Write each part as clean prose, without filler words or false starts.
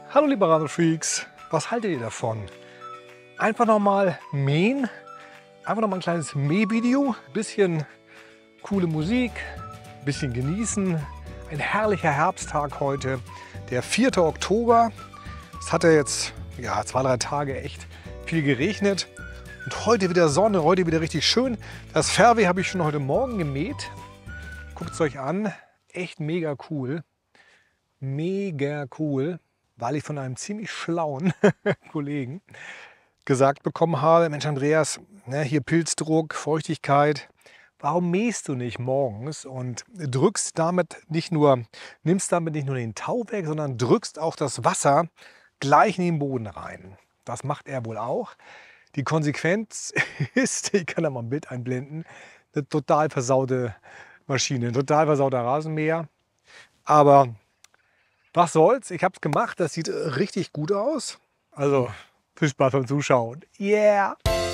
Hallo liebe Rasenfreaks, was haltet ihr davon? Einfach nochmal mähen, einfach nochmal ein kleines Mähvideo, bisschen coole Musik, bisschen genießen. Ein herrlicher Herbsttag heute, der 4. Oktober. Es hatte jetzt 2-3 Tage echt viel geregnet und heute wieder Sonne, heute wieder richtig schön. Das Fairway habe ich schon heute Morgen gemäht. Guckt es euch an, echt mega cool. Mega cool, weil ich von einem ziemlich schlauen Kollegen gesagt bekommen habe, Mensch Andreas, ne, hier Pilzdruck, Feuchtigkeit, warum mähst du nicht morgens und nimmst damit nicht nur den Tau weg, sondern drückst auch das Wasser gleich in den Boden rein. Das macht er wohl auch. Die Konsequenz ist, ich kann da mal ein Bild einblenden, eine total versaute Maschine, ein total versauter Rasenmäher. Aber was soll's, ich habe es gemacht, das sieht richtig gut aus. Also viel Spaß beim Zuschauen. Yeah!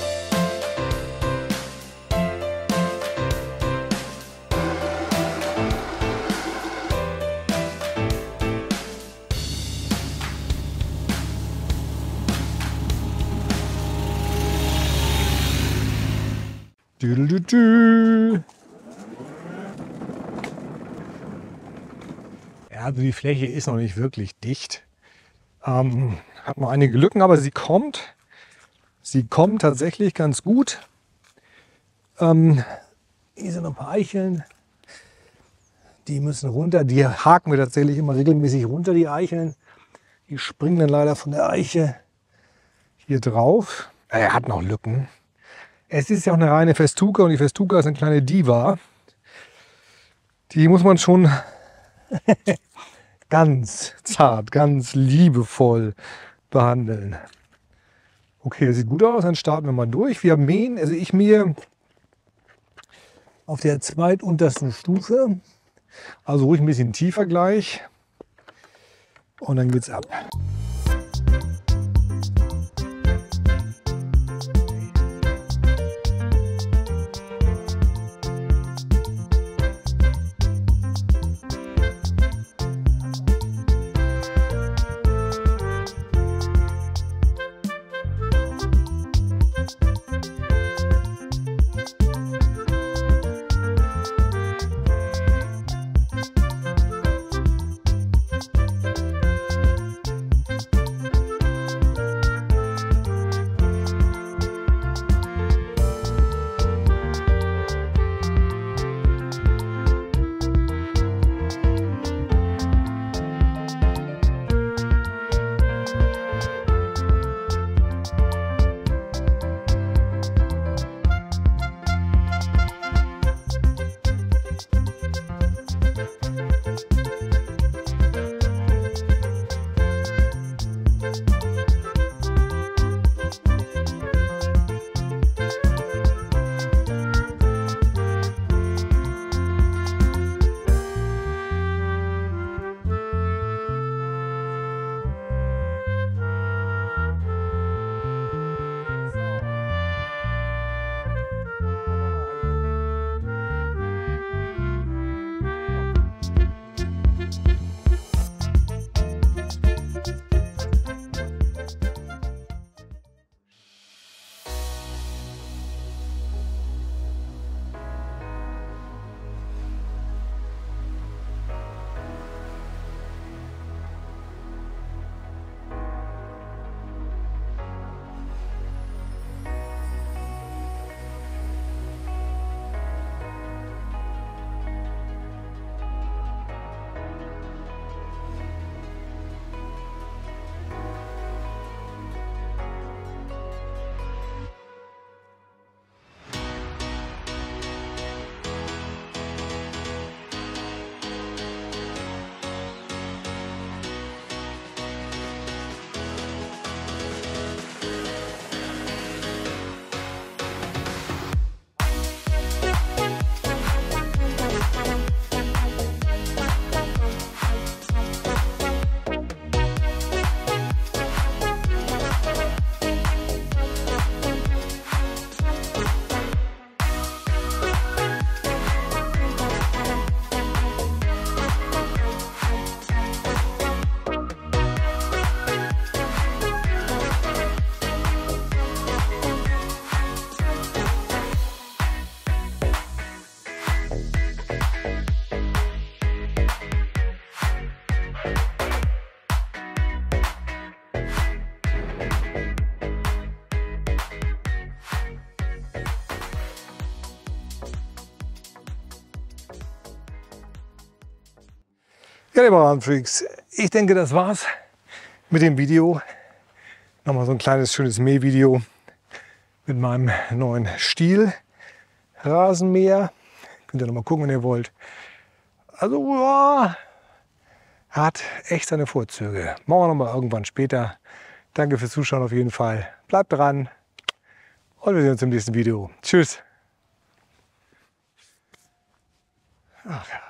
Ja, also die Fläche ist noch nicht wirklich dicht. Hat noch einige Lücken, aber sie kommt. Sie kommt tatsächlich ganz gut. Hier sind noch ein paar Eicheln. Die müssen runter. Die haken wir tatsächlich immer regelmäßig runter, die Eicheln. Die springen dann leider von der Eiche hier drauf. Er hat noch Lücken. Es ist ja auch eine reine Festuca und die Festuca ist eine kleine Diva. Die muss man schon ganz zart, ganz liebevoll behandeln. Okay, das sieht gut aus, dann starten wir mal durch. Wir mähen, also ich mähe auf der zweituntersten Stufe, also ruhig ein bisschen tiefer gleich und dann geht's ab. Ja, liebe Rasenfreaks, ich denke, das war's mit dem Video. Nochmal so ein kleines, schönes Mähvideo mit meinem neuen Stihl Rasenmäher. Könnt ihr noch mal gucken, wenn ihr wollt. Also, ja, hat echt seine Vorzüge. Machen wir noch mal irgendwann später. Danke fürs Zuschauen auf jeden Fall. Bleibt dran und wir sehen uns im nächsten Video. Tschüss. Ach ja.